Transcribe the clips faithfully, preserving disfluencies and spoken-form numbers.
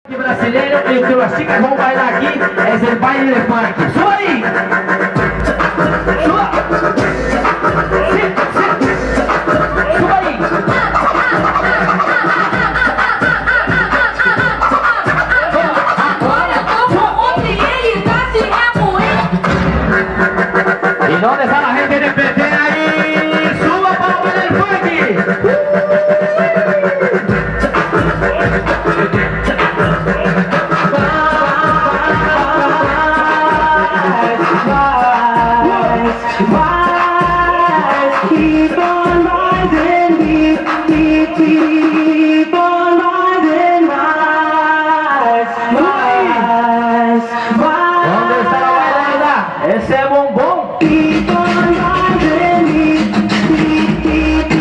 Brasileiro, e o que as chicas vão bailar aqui é o baile de funk. Suba aí! Suba! Sim, sim. Suba aí! Ele tá se remoendo. E onde está a gente de P T aí? Suba para o baile de funk! Keep on rising, keep, keep, keep on rising, rise, rise, rise. Onde está a bailarina? Esse é bombom. Keep on rising, keep, keep,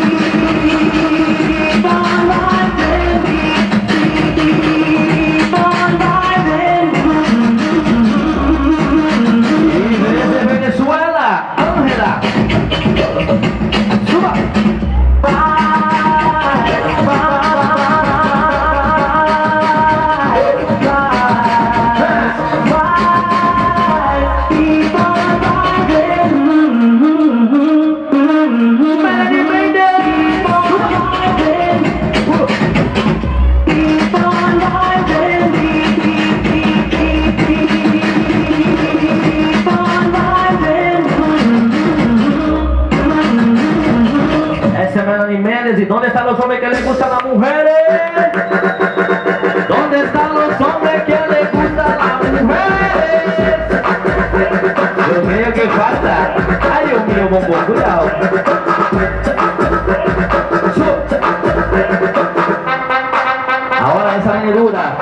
keep on rising, keep, keep on rising. E desde Venezuela, Ángela. Suba! ¿Y dónde están los hombres que les gustan las mujeres? ¿Dónde están los hombres que les gustan las mujeres? Dios mío, ¿qué falta? Ay, Dios mío, bombón, cuidado. Ahora esa venidura.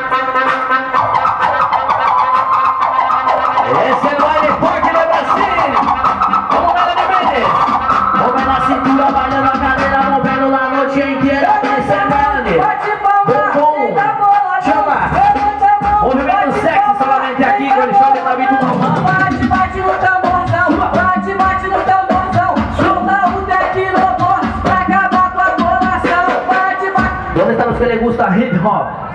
Es el baile funk de Brasil. ¿Cómo me le metes? Mueve la cintura, baila la cadera, movendo la noche inteira. Esse é baile. Bombom. Chama. Movimento sexy solamente aqui com ele chora na vida do mamão. Bate, bate no tamborzão, bate, bate no tamborzão. Solta o tecnodor pra acabar com a coração. Bate, bate. ¿Dónde están los que les gusta hip hop?